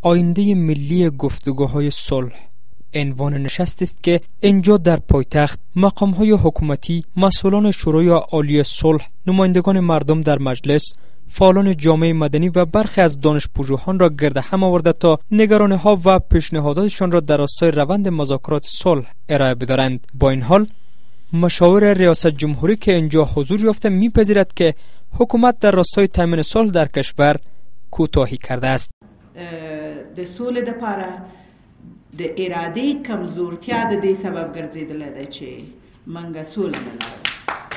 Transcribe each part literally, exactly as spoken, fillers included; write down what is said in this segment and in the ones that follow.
آینده ملی گفتگوهای صلح عنوان نشست است که اینجا در پایتخت مقام‌های حکومتی، مسئولان شورای عالی صلح، نمایندگان مردم در مجلس، فعالان جامعه مدنی و برخی از دانش‌پژوهان را گرد هم آورده تا نگرانی‌ها و پیشنهاداتشان را در راستای روند مذاکرات صلح ارائه بدارند. با این حال مشاور ریاست جمهوری که اینجا حضور یافته می‌پذیرد که حکومت در راستای تامین صلح در کشور کوتاهی کرده است. د صلح لپاره د اراده کمزورتیا د دې سبب ګرځیدل دی چې منګه صلح نه لرو.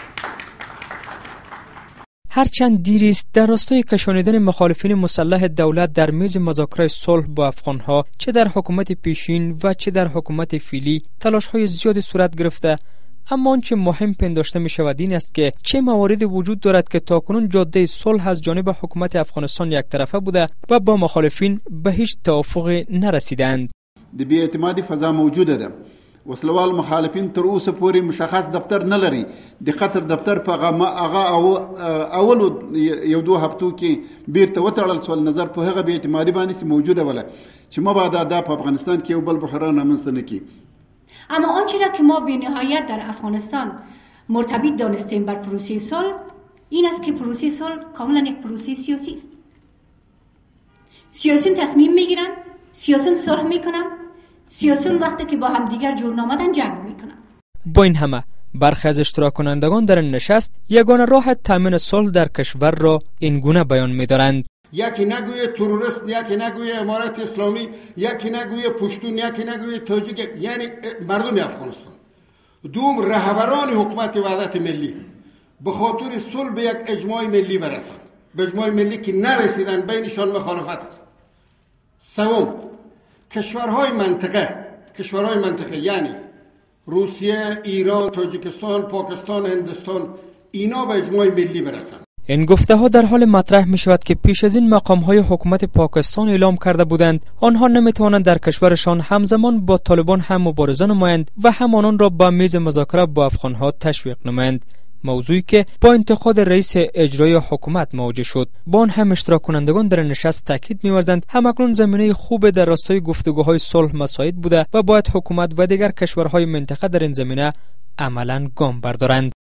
هرچند دیر است در راستای کشانیدن مخالفین مسلح دولت در میز مذاکره صلح با افغانها چه در حکومت پیشین و چه در حکومت فعلی تلاش‌های زیادی صورت گرفته، اما آنچه مهم پنداشته می شود این است که چه مواردی وجود دارد که تاکنون جاده صلح از جانب حکومت افغانستان یک طرفه بوده و با مخالفین به هیچ توافقی نرسیدند. د بی اعتمادی فضا موجوده ده. وسلوال مخالفین تر اوسه پورې مشخص دفتر نه لري. د قطر دفتر په هغه اول یو دوه هفتو کې بیرته وتړل سول نظر په هغه بی اعتمادی باندې موجوده وله چې مبادا د افغانستان کې یو بل بحران رامنځته نه کی. اما آنچه را که ما به نهایت در افغانستان مرتبط دانستیم بر پروسه صلح این است که پروسه صلح کاملا یک پروسه سیاسی است. سیاسیون تصمیم میگیرن، سیاسیون صلح میکنن، سیاسیون وقتی که با هم دیگر جور آمدن جنگ میکنن. با این همه برخی از اشتراک کنندگان در این نشست یگانه راه تامین صلح در کشور را این گونه بیان می‌دارند: یکی نگویه تروریست، یکی نگویه امارت اسلامی، یکی نگویه پشتون، یکی نگویه تاجیک، یعنی مردم افغانستان دوم رهبران حکومت وحدت ملی به خاطر صلح به یک اجماع ملی برسند. به اجماع ملی که نرسیدن بینشان مخالفت است. سوم کشورهای منطقه کشورهای منطقه یعنی روسیه، ایران، تاجیکستان، پاکستان، هندوستان اینا به اجماع ملی برسند. این گفته ها در حال مطرح می شود که پیش از این مقام های حکومت پاکستان اعلام کرده بودند آنها نمی توانند در کشورشان همزمان با طالبان هم مبارزه نمایند و هم آنان را با میز مذاکره با افغان ها تشویق نمایند، موضوعی که با انتقاد رئیس اجرایی حکومت مواجه شد. با آن هم اشتراک کنندگان در نشست تاکید می‌ورزند همکنون زمینه خوب در راستای گفتگوهای صلح مساعد بوده و باید حکومت و دیگر کشورهای منطقه در این زمینه عملاً گام بردارند.